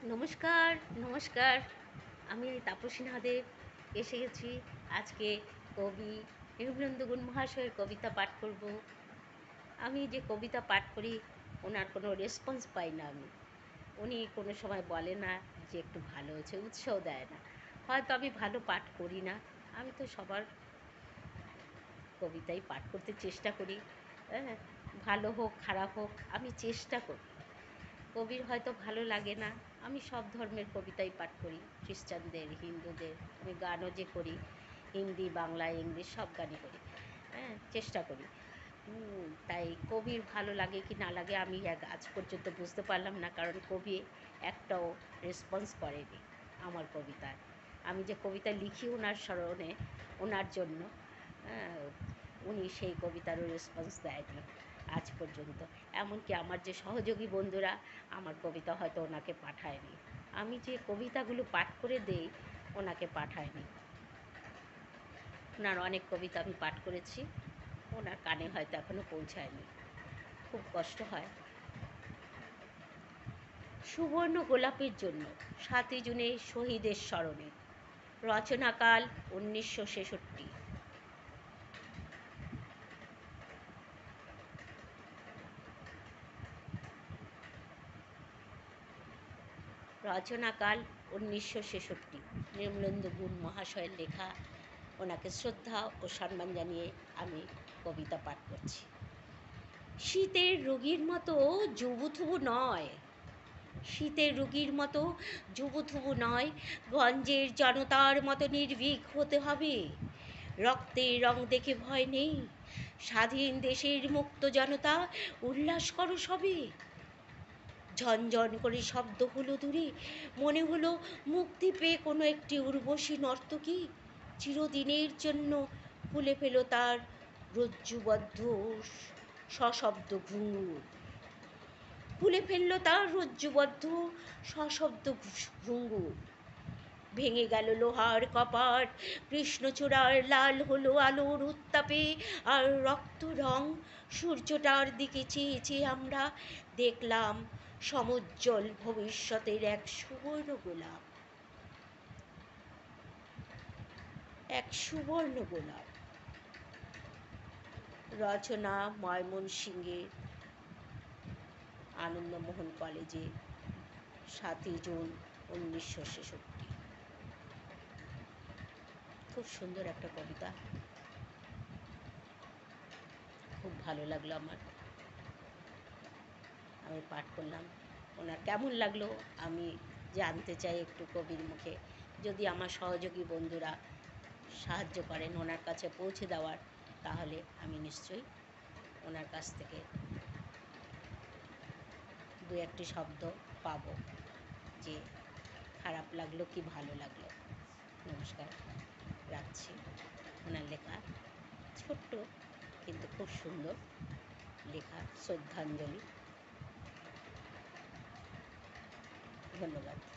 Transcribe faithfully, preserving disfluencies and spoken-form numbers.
নমস্কার, নমস্কার। আমি তাপসী নাদেব এসে গেছি। আজকে কবি নির্মলেন্দু গুণ মহাশয়ের কবিতা পাঠ করব। আমি যে কবিতা পাঠ করি ওনার কোনো রেসপন্স পাই না আমি। উনি কোনো সময় বলে না যে একটু ভালো হয়েছে, উৎসাহ দেয় না। হয়তো আমি ভালো পাঠ করি না। আমি তো সবার কবিতাই পাঠ করতে চেষ্টা করি। হ্যাঁ, ভালো হোক খারাপ হোক আমি চেষ্টা করি। কবির হয়তো ভালো লাগে না। আমি সব ধর্মের কবিতাই পাঠ করি, খ্রিস্টানদের, হিন্দুদের। আমি গানও যে করি, হিন্দি, বাংলা, ইংলিশ সব গানই করি। হ্যাঁ, চেষ্টা করি। হুম, তাই কবির ভালো লাগে কি না লাগে আমি এক আজ পর্যন্ত বুঝতে পারলাম না, কারণ কবি একটাও রেসপন্স করেনি আমার কবিতায়। আমি যে কবিতা লিখি ওনার স্মরণে, ওনার জন্য, হ্যাঁ, উনি সেই কবিতারও রেসপন্স দেয়নি আজ পর্যন্ত। এমনকি আমার যে সহযোগী বন্ধুরা আমার কবিতা হয়তো ওনাকে পাঠায়নি। আমি যে কবিতাগুলো পাঠ করে দেই ওনাকে পাঠায়নি। ওনার অনেক কবিতা আমি পাঠ করেছি, ওনার কানে হয়তো এখনও পৌঁছায়নি। খুব কষ্ট হয়। সুবর্ণ গোলাপের জন্য সাতই জুনে শহীদের স্মরণে। রচনাকাল উনিশশো ছেষট্টি। রচনাকাল উনিশশো ছেষট্টি। নির্মলেন্দু গুণ মহাশয়ের লেখা। ওনাকে শ্রদ্ধা ও সম্মান জানিয়ে আমি কবিতা পাঠ করছি। শীতের রোগীর মতো জুবুথুবু নয়, শীতের রোগীর মতো জুবুথুবু নয়, গঞ্জের জনতার মতো নির্ভীক হতে হবে। রক্তের রং দেখে ভয় নেই, স্বাধীন দেশের মুক্ত জনতা উল্লাস করো সবে। ঝনঝন করে শব্দ হলো দূরে, মনে হলো মুক্তি পেয়ে কোনো একটি উর্বশী নর্তকী চিরদিনের জন্য খুলে ফেলো তার রজ্জুবদ্ধ সশব্দ ঘুঙুর। খুলে ফেলল তার রজ্জুবদ্ধ সশব্দ ঘুঙুর। ভেঙে গেল লোহার কপাট, কৃষ্ণচূড়ার লাল হলো আলোর উত্তাপে আর রক্ত রং। সূর্যটার দিকে চেয়ে চেয়ে আমরা দেখলাম সমুজ্জ্বল ভবিষ্যতের এক সুবর্ণ গোলাপ, এক সুবর্ণ গোলাপ। রচনা ময়মনসিংহের আনন্দমোহন কলেজে, সাতই জুন উনিশশো ছেষট্টি। খুব সুন্দর একটা কবিতা, খুব ভালো লাগলো আমার। আমি পাঠ করলাম, ওনার কেমন লাগলো আমি জানতে চাই একটু কবির মুখে। যদি আমার সহযোগী বন্ধুরা সাহায্য করেন ওনার কাছে পৌঁছে দেওয়ার, তাহলে আমি নিশ্চয়ই ওনার কাছ থেকে দু একটি শব্দ পাবো যে খারাপ লাগলো কি ভালো লাগলো। নমস্কার, রাখছি। ওনার লেখা ছোট্ট কিন্তু খুব সুন্দর লেখা, শ্রদ্ধাঞ্জলি। ধন্যবাদ।